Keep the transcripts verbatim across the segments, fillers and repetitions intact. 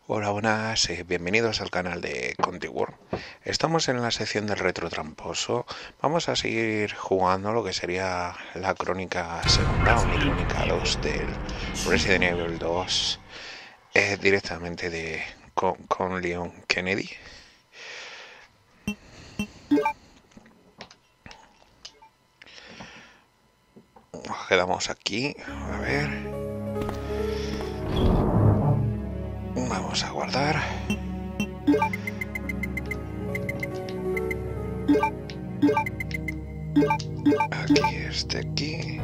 Hola, buenas, eh, bienvenidos al canal de ContiWorld. Estamos en la sección del retro tramposo. Vamos a seguir jugando lo que sería la crónica segunda o mi crónica dos del Resident Evil dos, eh, directamente de con, con Leon Kennedy. Nos quedamos aquí, a ver. Vamos a guardar. Aquí, este aquí.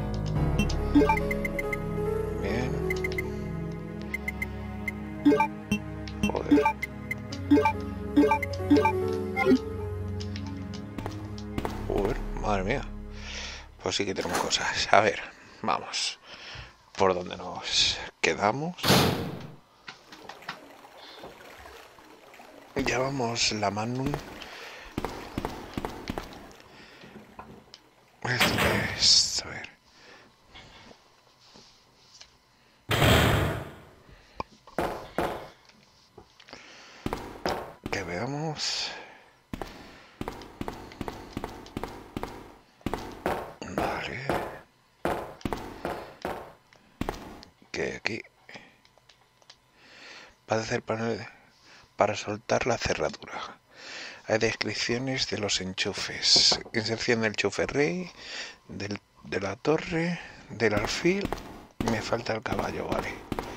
Bien. Joder. Joder, madre mía. Pues sí que tenemos cosas. A ver, vamos. ¿Por dónde nos quedamos? Llevamos la Magnum. Esto es... A ver. Que veamos. Vale. Que aquí. Parece el panel para soltar la cerradura. Hay descripciones de los enchufes. Inserción del enchufe rey, del, de la torre, del alfil. Me falta el caballo, vale.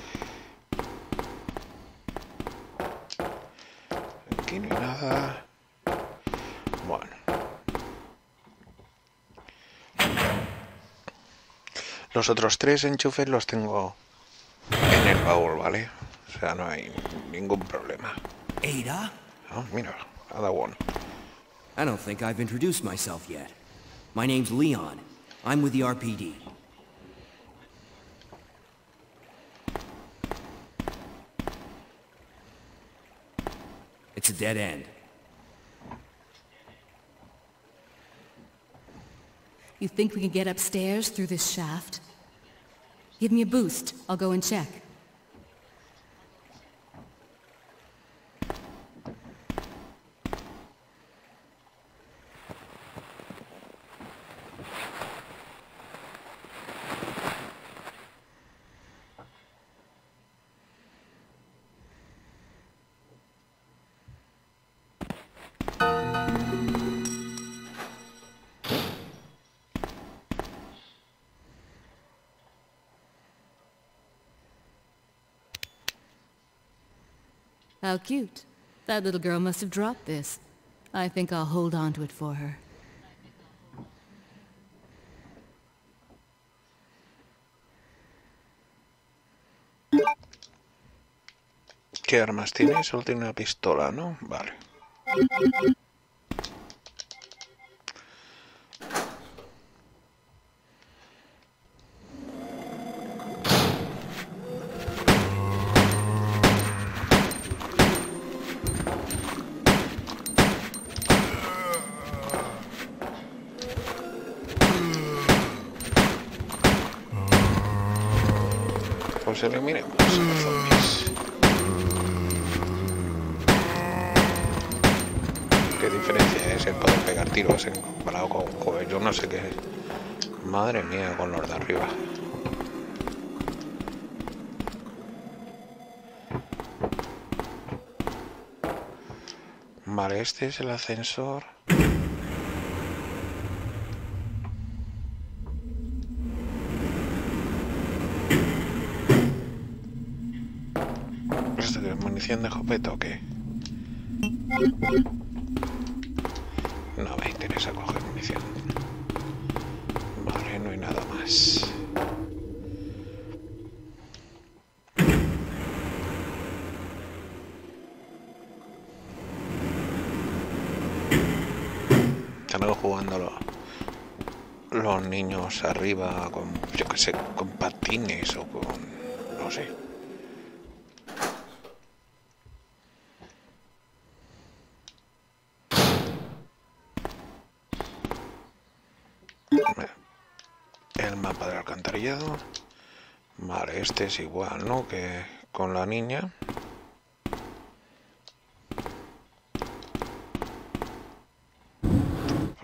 Aquí no hay nada. Bueno. Los otros tres enchufes los tengo en el baúl, ¿vale? O sea, no hay ningún problema. Ada? Oh, mira, Ada One. I don't think I've introduced myself yet. My name's Leon. I'm with the R P D. It's a dead end. You think we can get upstairs through this shaft? Give me a boost. I'll go and check. How cute. That little girl must have dropped this. I think I'll hold on to it for her. ¿Qué armas tiene? Solo tiene una pistola, ¿no? Vale. Pues eliminemos a los zombies. ¿Qué diferencia es el poder pegar tiros en comparado con joder, yo no sé qué? Madre mía, con los de arriba. Vale, este es el ascensor. ¿Esto qué es? ¿Munición de escopeta o qué? No me interesa coger munición. Vale, no hay nada más. Están jugando los, los niños arriba con, yo qué sé, con patines o con... no sé. El mapa del alcantarillado. Vale, este es igual, ¿no? Que con la niña.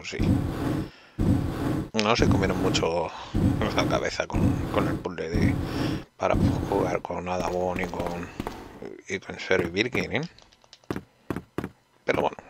sí. No se comieron mucho la cabeza con, con el puzzle de para jugar con Adabón y con y con Sherry Birkin, ¿eh? Pero bueno.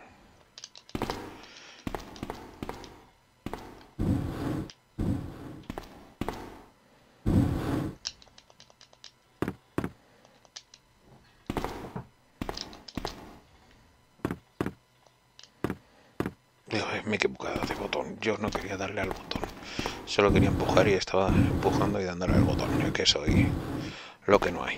Me he equivocado de botón. Yo no quería darle al botón. Solo quería empujar y estaba empujando y dándole al botón. Yo que soy lo que no hay.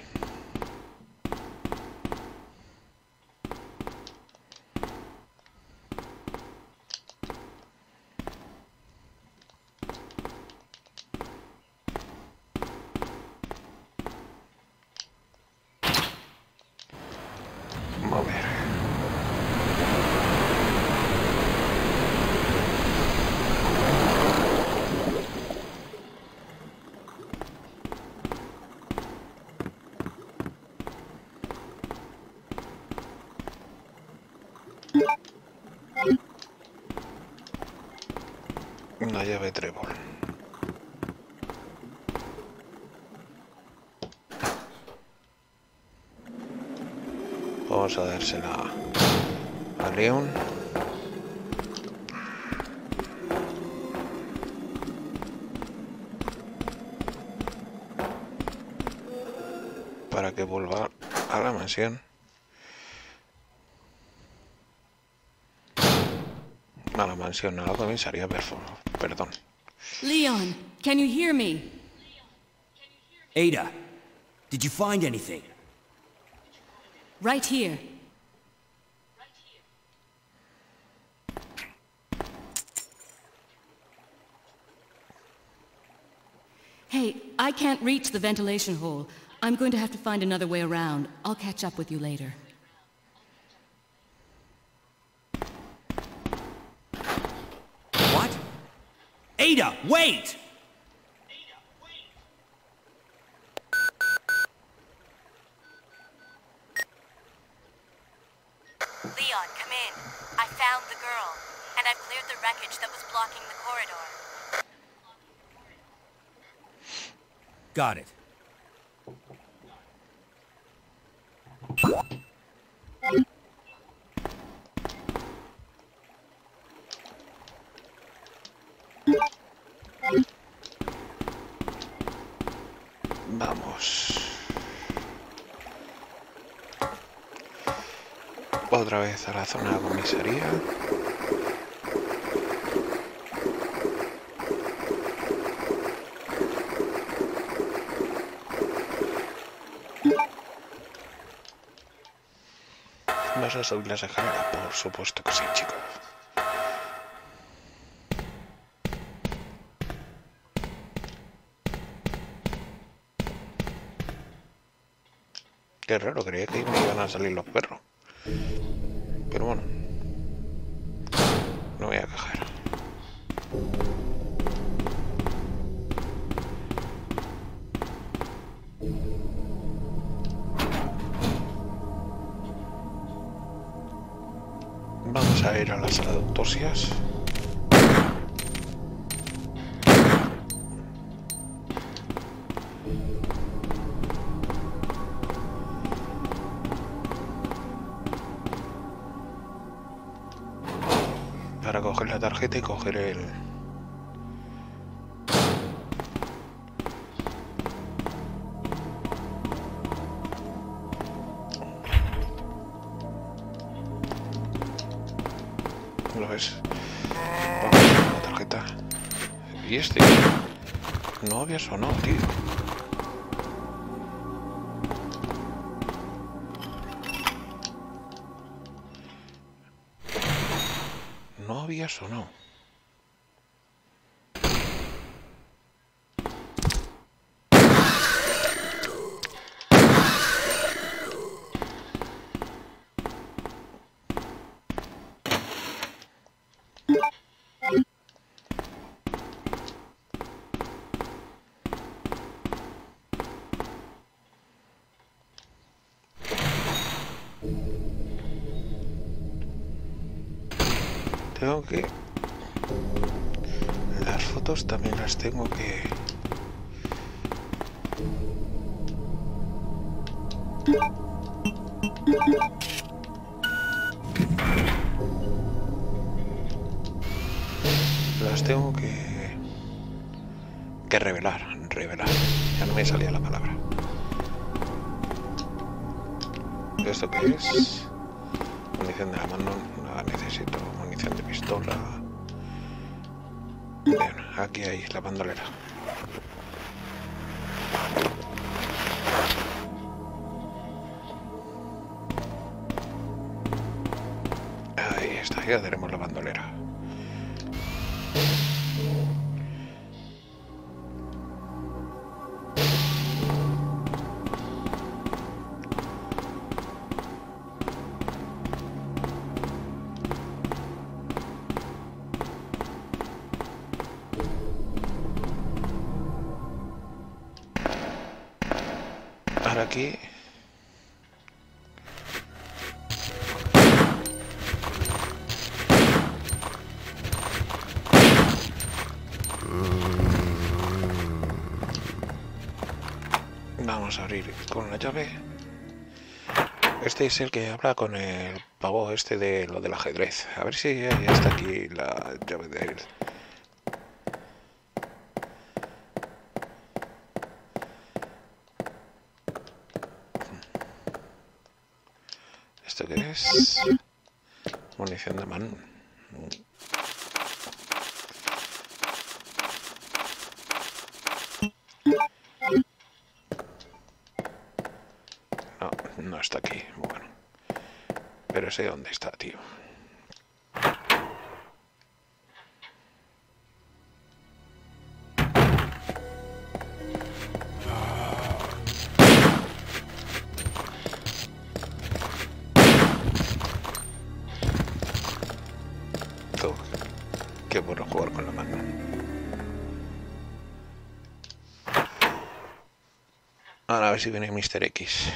Vamos a ver. Una llave trébol. Vamos a dársela a Leon. Para que vuelva a la mansión. A la mansión, a la comisaría, perdón. Leon, can you hear me? Ada, did you find anything? Right here. Hey, I can't reach the ventilation hole. I'm going to have to find another way around. I'll catch up with you later. What? Ada, wait! Leon, come in. I found the girl, and I've cleared the wreckage that was blocking the corridor. Got it. Vamos. Otra vez a la zona de comisaría. ¿Vas a subir las escaleras? Por supuesto que sí, chicos. Qué raro, creía que me iban a salir los perros. Pero bueno, no voy a quejar. Vamos a ir a la sala de autopsias. Para coger la tarjeta y coger el... ¿Lo ves? Vamos a coger la tarjeta. Y este... no había sonado, tío. No había sonado. Tengo que fotos también las tengo que... Las tengo que... que revelar, revelar. Ya no me salía la palabra. ¿Esto qué es? Munición de la mano. No, necesito munición de pistola. Bien, aquí hay la bandolera. Ahí está, ya tenemos la bandolera. Ahora aquí vamos a abrir con la llave. Este es el que habla con el pavo este de lo del ajedrez. A ver si ya está aquí la llave de él. ¿Esto qué es? Munición de mano. No, no está aquí. Bueno. Pero sé dónde está, tío. Qué bueno jugar con la mano. Ahora a ver si viene míster X.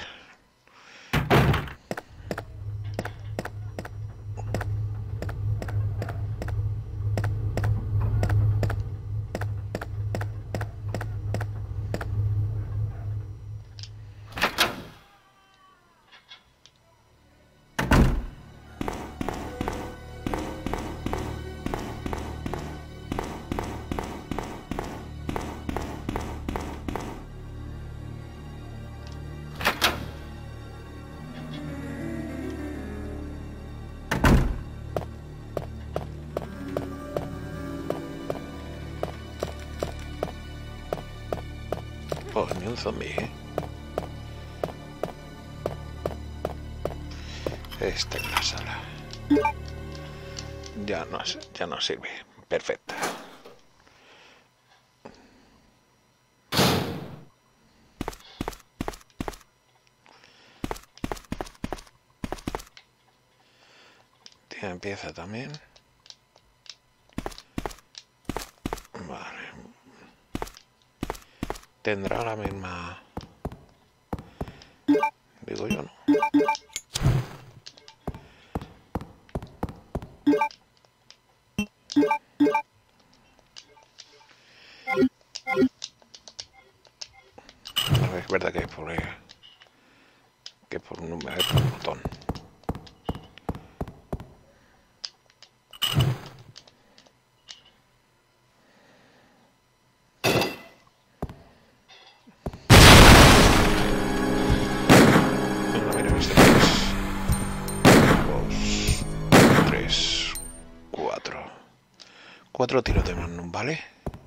Oh, ni un zombie, ¿eh? Esta es la sala. Ya no, ya no sirve. Perfecta. Tía, empieza también. Vale. Tendrá la misma... Digo yo, ¿no? A ver, es verdad que por... que por número, por botón. Cuatro tiros de magnum, ¿vale?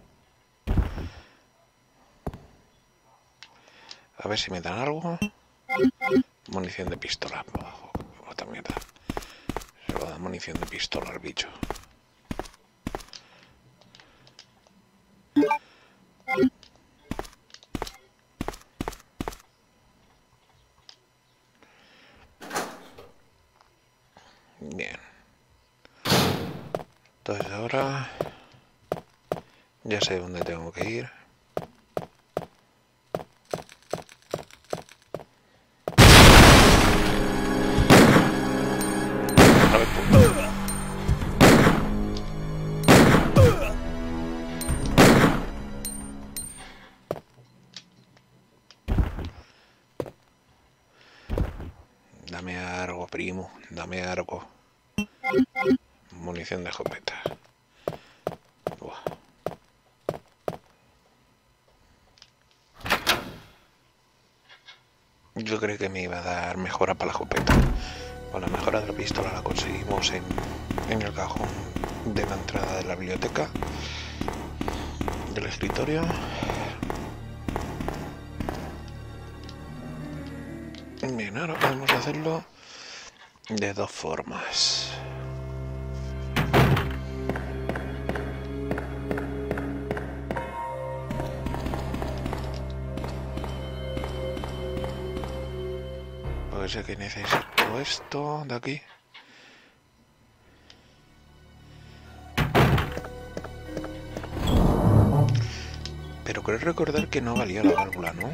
A ver si me dan algo. Munición de pistola. Oh, otra mierda. Se va a dar munición de pistola al bicho. Bien. Entonces ahora ya sé dónde tengo que ir. A ver, Dame algo, primo. Dame algo. Munición de escopeta. Buah. Yo creo que me iba a dar mejora para la escopeta. Con la mejora de la pistola la conseguimos en, en el cajón de la entrada de la biblioteca. Del escritorio. Bien, ahora podemos hacerlo de dos formas. Puede ser que necesito esto de aquí. Pero creo recordar que no valía la válvula, ¿no?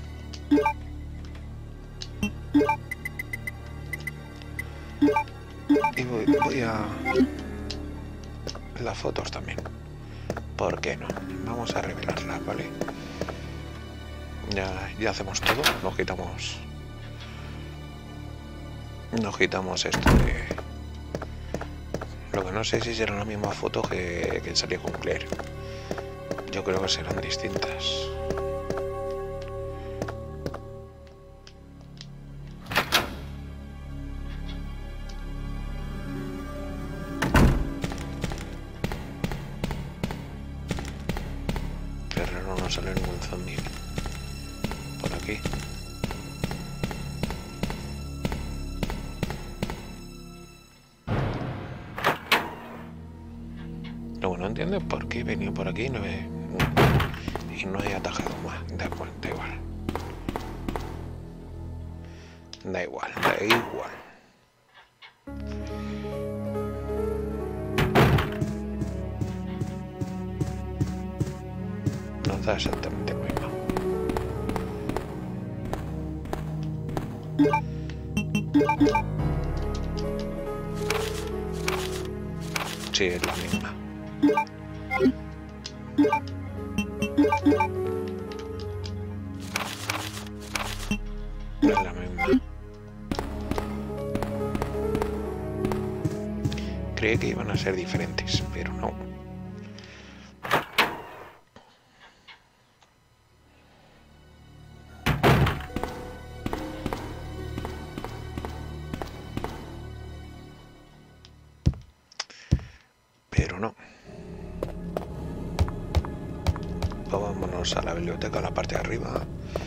Y voy, voy a... las fotos también. ¿Por qué no? Vamos a revelarlas, ¿vale? Ya, ya hacemos todo. Nos quitamos... Nos quitamos esto de... Lo que no sé si será la misma foto que, que salió con Claire. Yo creo que serán distintas. Qué raro, no sale ningún zombie por aquí. Luego no entiendo por qué he venido por aquí y no he, y no he atajado más. Da igual, da igual. Da igual, da igual. Nos da exactamente lo mismo. Sí, es la misma. No es la misma. Creí que iban a ser diferentes, pero no. Pero no. Pues vámonos a la biblioteca, a la parte de arriba.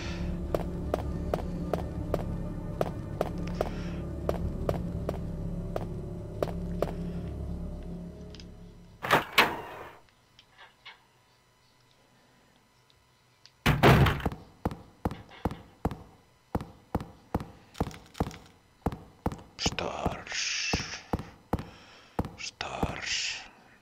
Stars. Stars.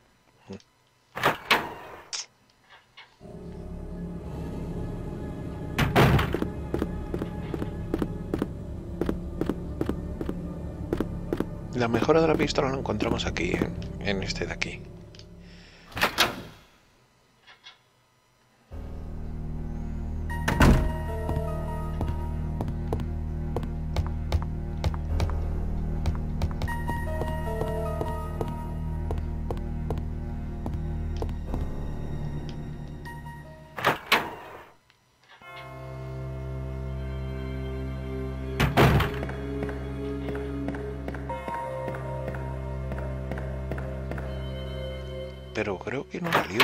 La mejora de la pistola la encontramos aquí, ¿eh? En este de aquí. Pero creo que no valió.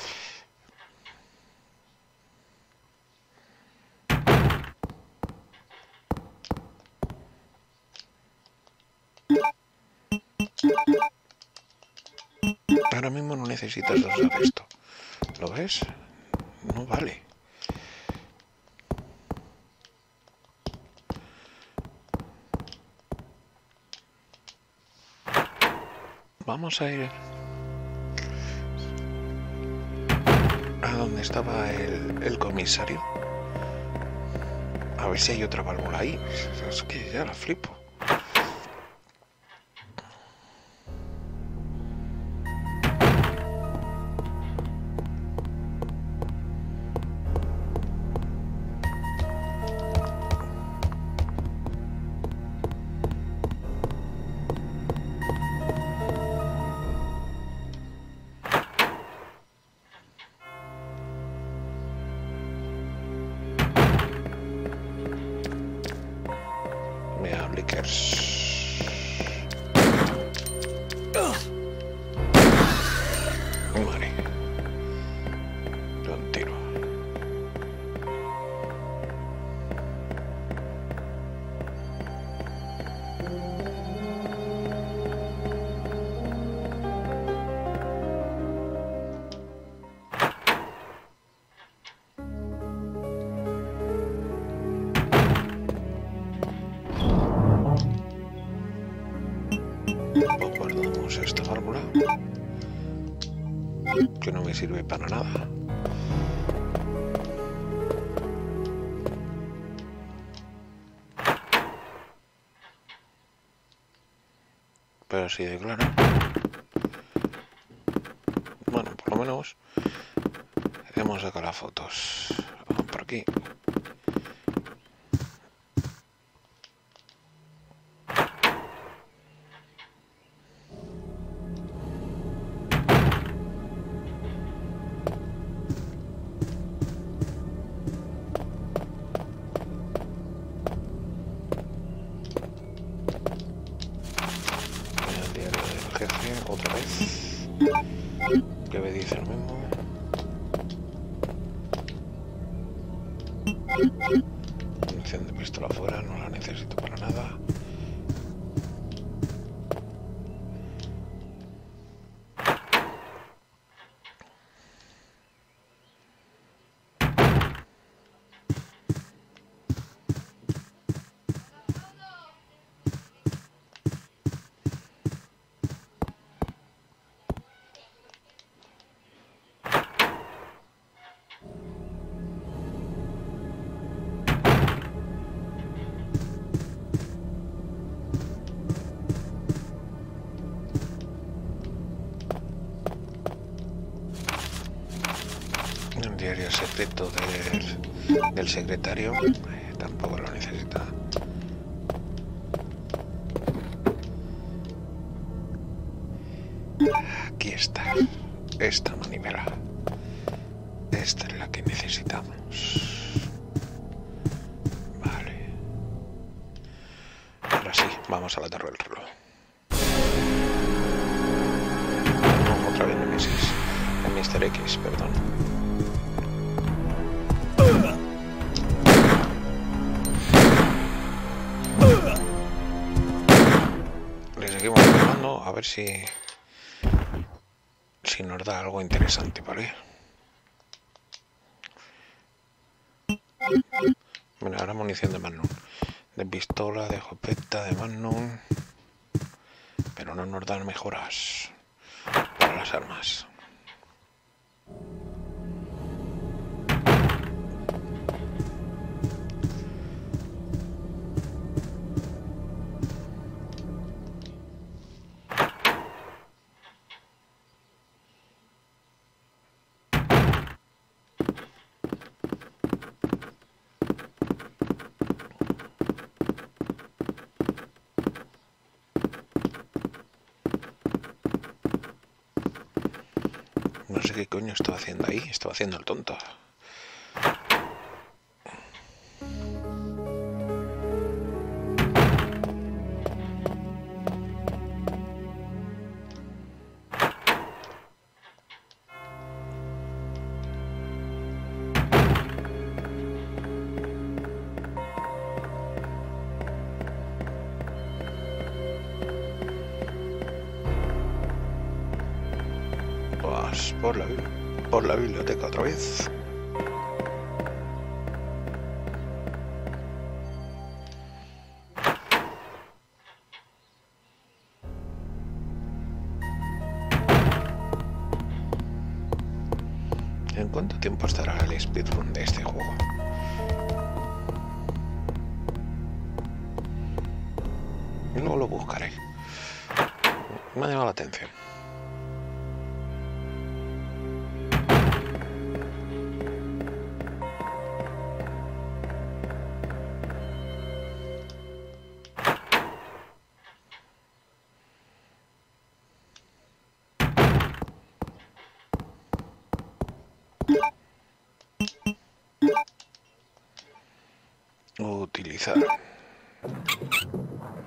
Ahora mismo no necesitas usar esto. ¿Lo ves? No vale. Vamos a ir a donde estaba el, el comisario. A ver si hay otra válvula ahí. Es que ya la flipo. Bikers. Vale. Un tiro. Guardamos esta válvula que no me sirve para nada. Pero sí de claro. Bueno, por lo menos hemos sacado las fotos. Vamos por aquí. Otra vez que me dice lo mismo. Munición de pistola afuera, no la necesito para nada. Un diario secreto del, del secretario, eh, tampoco lo necesita. Aquí está, esta manivela. Esta es la que necesitamos. Vale. Ahora sí, vamos a la torre del reloj. No, otra vez Nemesis. El mister X, perdón. Le seguimos jugando a ver si si nos da algo interesante, ¿vale? Bueno, ahora munición de Magnum, de pistola, de escopeta, de Magnum, pero no nos dan mejoras para las armas. No sé qué coño estaba haciendo ahí, estaba haciendo el tonto. Por la, por la biblioteca otra vez. ¿En cuánto tiempo estará el speedrun de este juego? Y luego lo buscaré. Me ha llamado la atención. Utilizar.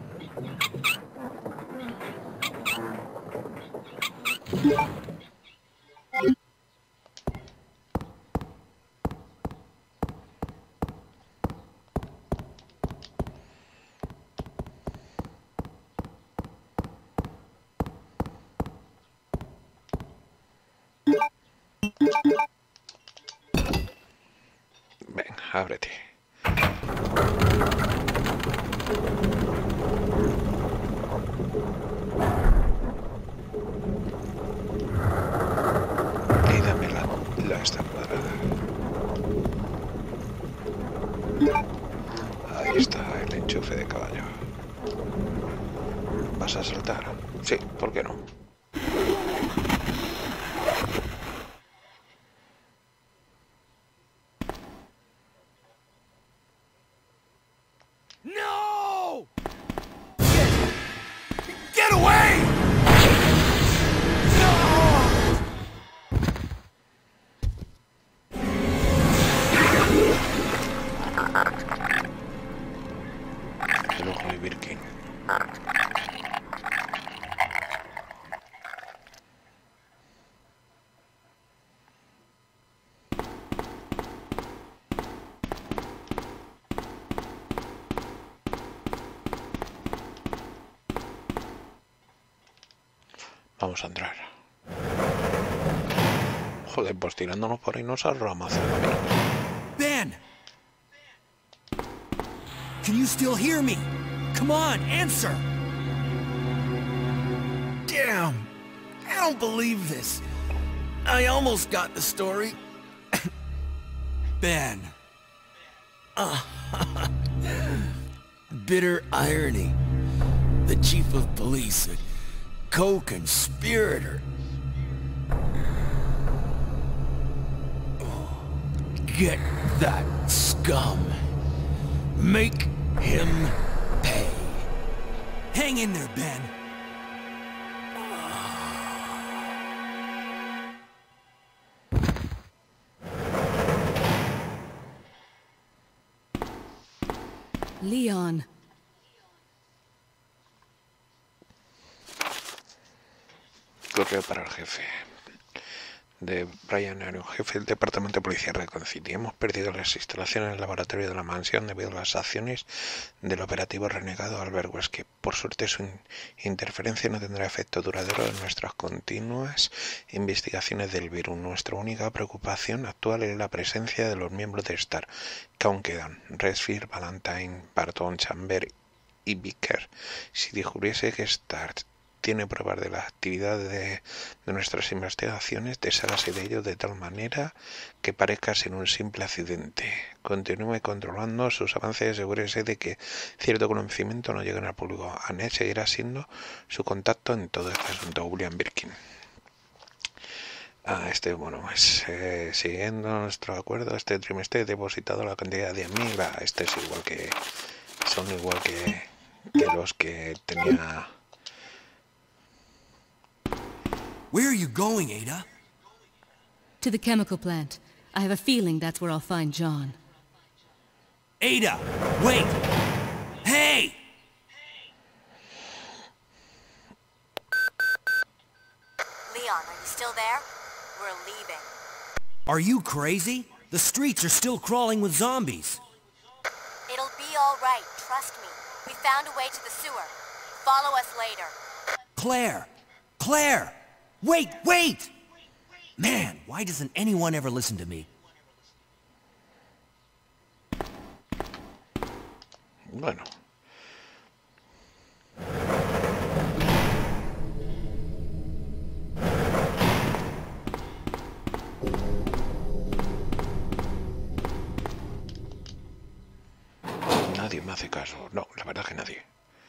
Ven, ábrete. Y dame la, la esta cuadrada. Ahí está el enchufe de caballo. ¿Vas a saltar? Sí, ¿por qué no? No! Get, get away! El ojo de Birkin. Vamos a entrar. Joder, pues tirándonos por ahí nos ahorramos el camino. Ben! Can you still hear me? Come on, answer! Damn! I don't believe this. I almost got the story. Ben. Uh, bitter irony. The chief of police, a co-conspirator. Get that scum. Make him pay. Hang in there, Ben. Leon. Correo para el jefe. De Brian Aaron, jefe del Departamento de Policía de Recon City. Hemos perdido las instalaciones del laboratorio de la mansión debido a las acciones del operativo renegado Albert Wesker. Por suerte, su in interferencia no tendrá efecto duradero en nuestras continuas investigaciones del virus. Nuestra única preocupación actual es la presencia de los miembros de STAR, que aún quedan: Redfield, Valentine, Barton, Chamber y Vicker. Si descubriese que STAR tiene pruebas de la actividad de, de nuestras investigaciones, deshágase de ello de tal manera que parezca ser un simple accidente. Continúe controlando sus avances y asegúrese de que cierto conocimiento no llegue al público. Annette seguirá siendo su contacto en todo este asunto. William Birkin. Ah, este, bueno, pues eh, siguiendo nuestro acuerdo, este trimestre he depositado la cantidad de diez mil. Ah, este es igual que, son igual que, que los que tenía. Where are you going, Ada? To the chemical plant. I have a feeling that's where I'll find John. Ada! Wait! Hey! Leon, are you still there? We're leaving. Are you crazy? The streets are still crawling with zombies. It'll be all right, trust me. We found a way to the sewer. Follow us later. Claire! Claire! Wait, wait! Man, why doesn't anyone ever listen to me? Bueno. Nadie me hace caso. No, la verdad que nadie.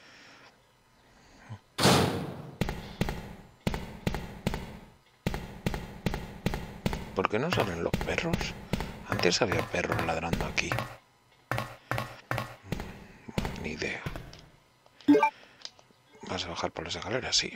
¿Por qué no salen los perros? Antes había perros ladrando aquí. Ni idea. ¿Vas a bajar por las escaleras? Sí.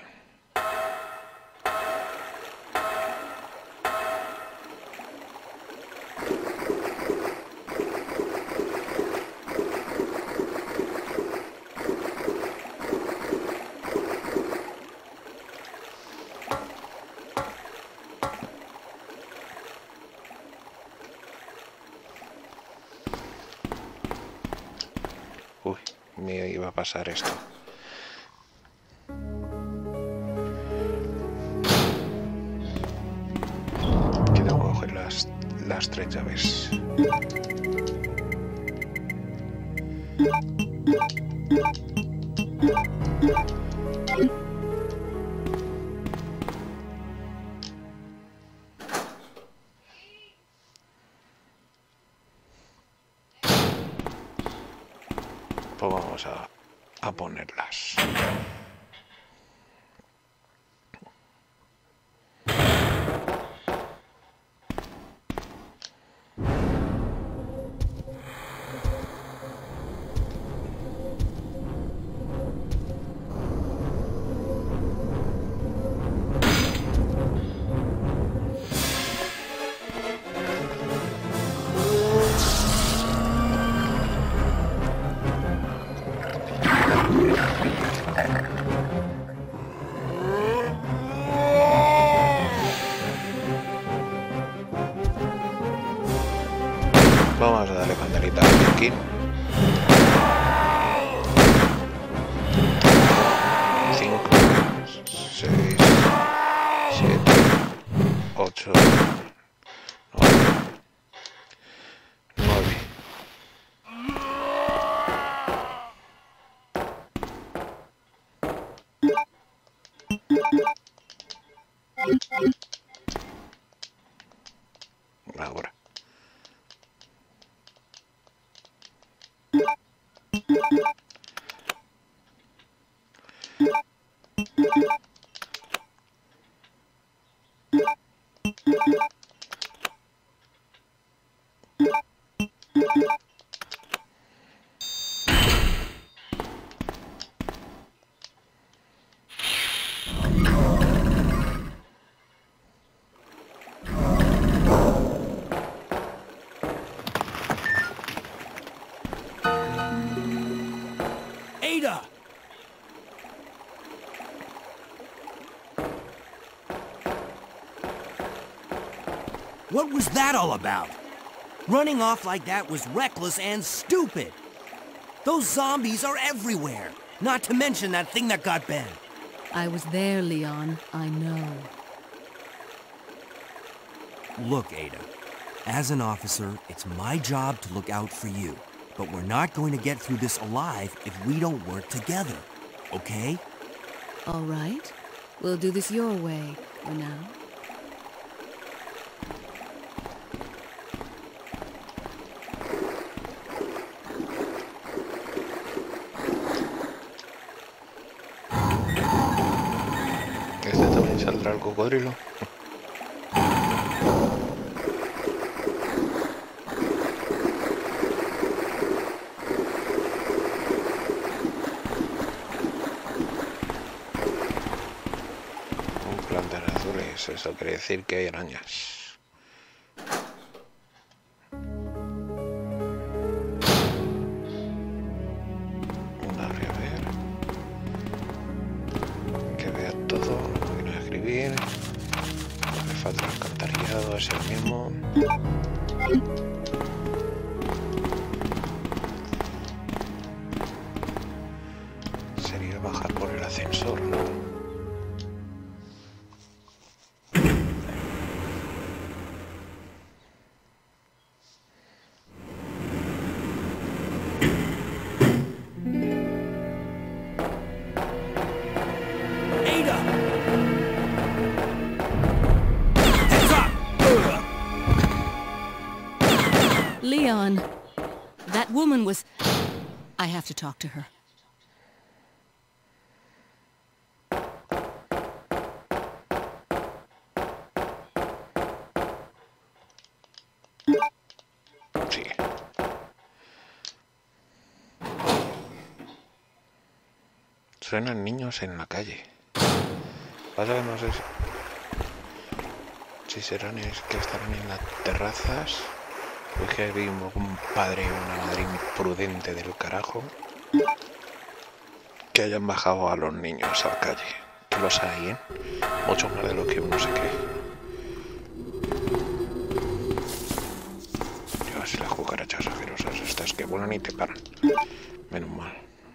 me iba a pasar esto. Que tengo que coger las, las tres llaves. Pues vamos a, a ponerlas. Vamos a darle candelita aquí. cinco, seis, siete, ocho, nueve. Ahora. Ada! What was that all about? Running off like that was reckless and stupid. Those zombies are everywhere. Not to mention that thing that got Ben. I was there, Leon. I know. Look, Ada. As an officer, it's my job to look out for you. But we're not going to get through this alive if we don't work together. Okay? All right. We'll do this your way for now. Este también saldrá el cocodrilo. Plantas azules, eso quiere decir que hay arañas. Una a ver. Que vea todo, voy a escribir. Me falta el alcantarillado, es el mismo. Sería bajar por el ascensor, ¿no? Leon, that woman was... I have to talk to her. Sí. Suenan niños en la calle. Pasa que no sé si, si serán es que estarán en las terrazas. Es que vi un padre y una madre imprudente del carajo que hayan bajado a los niños a la calle. Que los hay, ¿eh? Mucho más de lo que uno se cree. Dios, las cucarachas asquerosas estas que vuelan y te paran. Menos mal.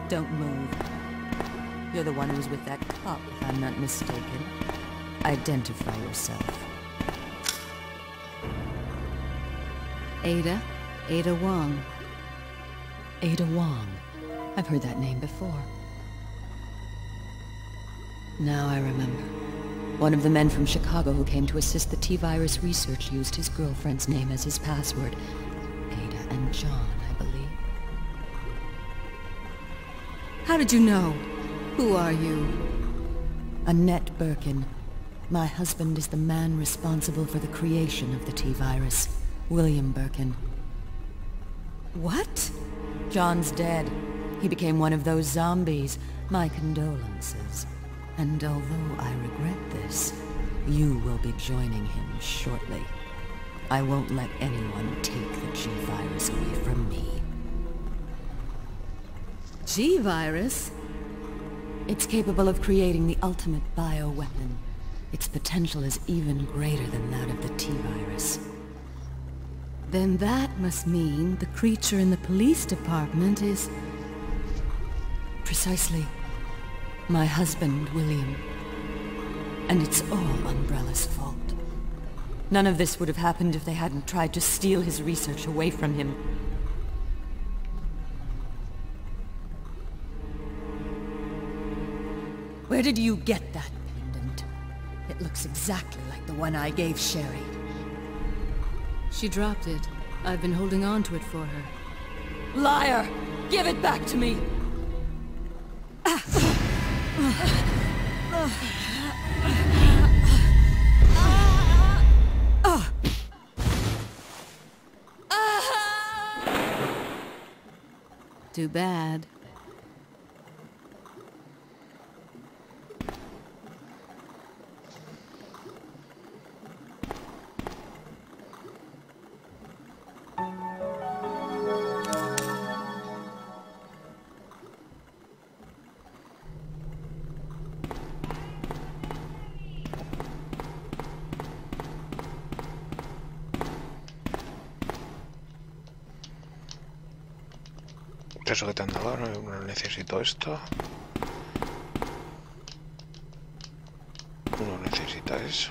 Don't move. You're the one who was with that cop, if I'm not mistaken. Identify yourself. Ada? Ada Wong. Ada Wong. I've heard that name before. Now I remember. One of the men from Chicago who came to assist the T-Virus research used his girlfriend's name as his password. Ada and John, I believe. How did you know? Who are you? Annette Birkin. My husband is the man responsible for the creation of the T-Virus. William Birkin. What? John's dead. He became one of those zombies. My condolences. And although I regret this, you will be joining him shortly. I won't let anyone take the G-Virus away from me. G-Virus? It's capable of creating the ultimate bioweapon. Its potential is even greater than that of the T-Virus. Then that must mean the creature in the police department is... Precisely. My husband, William. And it's all Umbrella's fault. None of this would have happened if they hadn't tried to steal his research away from him. Where did you get that pendant? It looks exactly like the one I gave Sherry. She dropped it. I've been holding on to it for her. Liar! Give it back to me! Too bad. Eso que te han dado, no, no necesito esto. No necesita eso.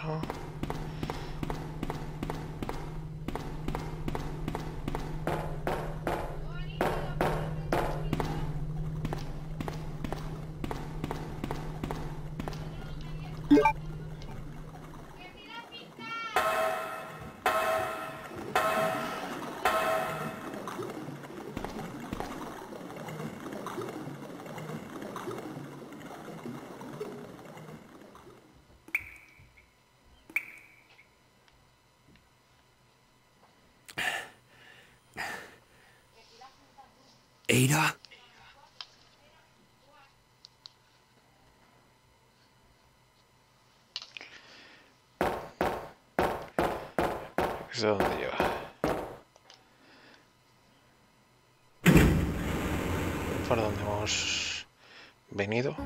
Ada? ¿Eso dónde lleva? ¿Para dónde hemos venido?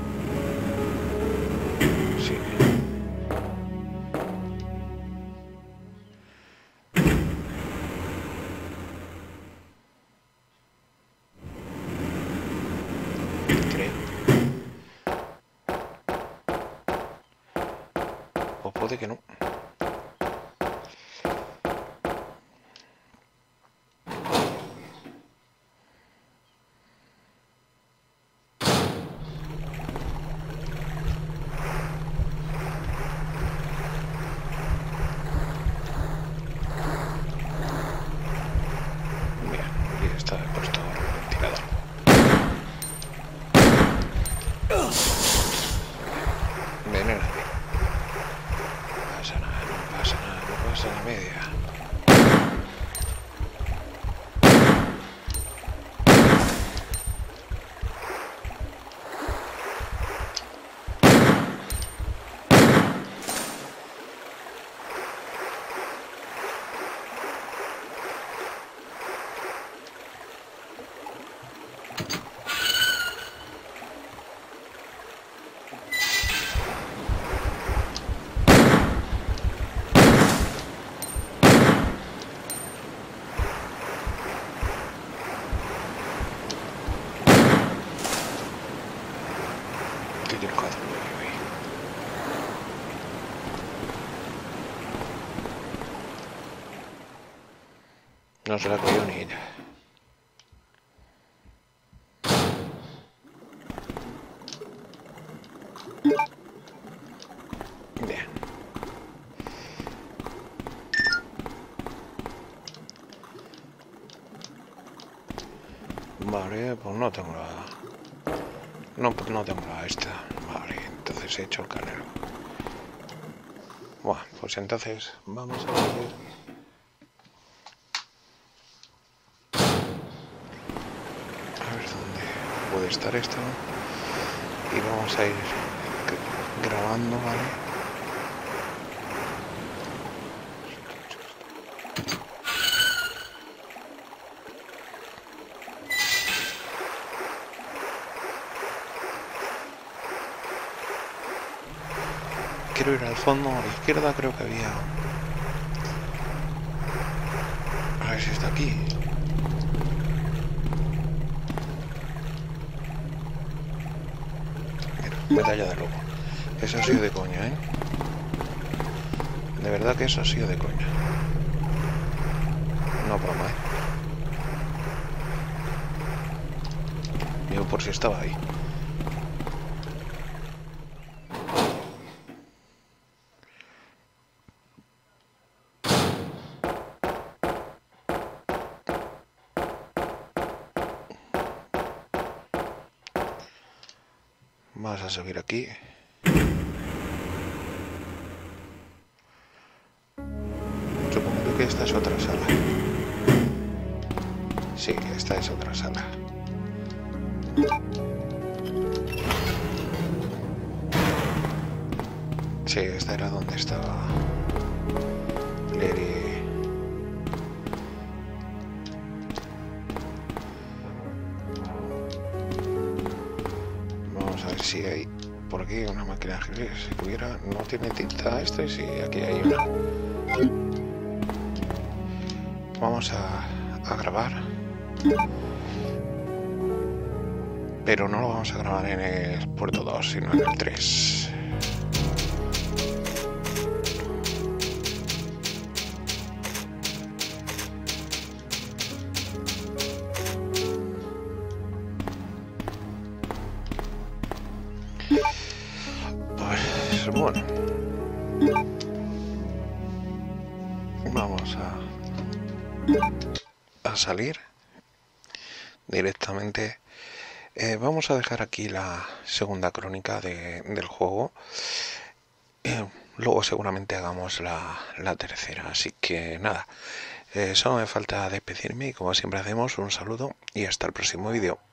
Sí. Puede que no. Mira, aquí está puesto el ventilador. Veneno. Pasa nada. fácil. No se la cogió ni ella. Bien. Vale, pues no tengo la... No, no tengo la esta. Vale, entonces he hecho el canelo. Bueno, pues entonces vamos a ver... A ver dónde puede estar esto. Y vamos a ir grabando, ¿vale? Quiero ir al fondo, a la izquierda creo que había... A ver si está aquí. Mira, medalla de lobo. Eso ha sido de coña, ¿eh? De verdad que eso ha sido de coña. No broma, ¿eh? Digo, por si estaba ahí. Vamos a subir aquí. Supongo que esta es otra sala. Sí, esta es otra sala. Sí, esta era donde estaba Larry. Si hay por aquí una máquina de si hubiera, no tiene tinta esto, y si aquí hay una. Vamos a, a grabar, pero no lo vamos a grabar en el puerto dos, sino en el tres. Bueno, vamos a, a salir directamente. Eh, vamos a dejar aquí la segunda crónica de, del juego. Eh, luego seguramente hagamos la, la tercera. Así que nada, eh, solo me falta despedirme y como siempre hacemos un saludo y hasta el próximo vídeo.